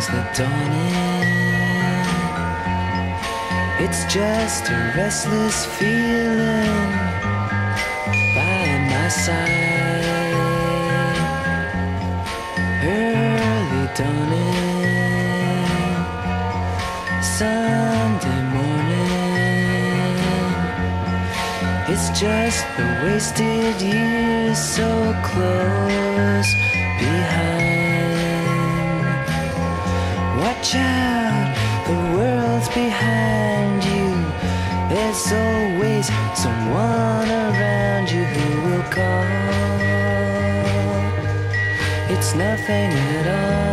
signals the dawning. It's just a restless feeling by my side. Early dawning, Sunday morning. It's just the wasted years so close behind. Watch out, the world's behind you. There's always someone around you who will call. It's nothing at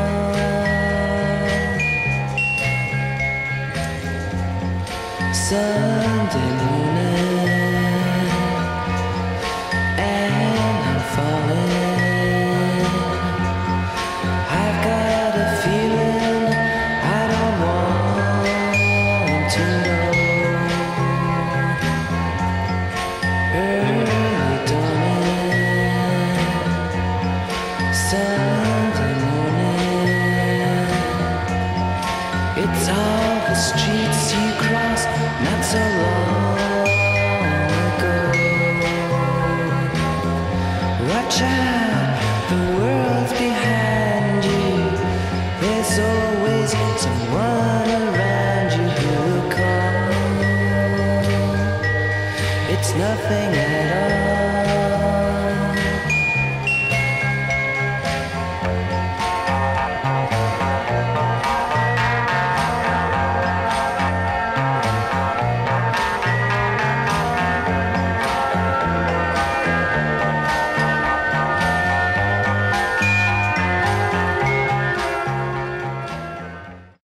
all. Sunday morning, and I'm falling. I've got a feeling I don't want to know. Early dawning, Sunday morning. It's all the streets you crossed not so long ago. Watch out, the world's behind you. There's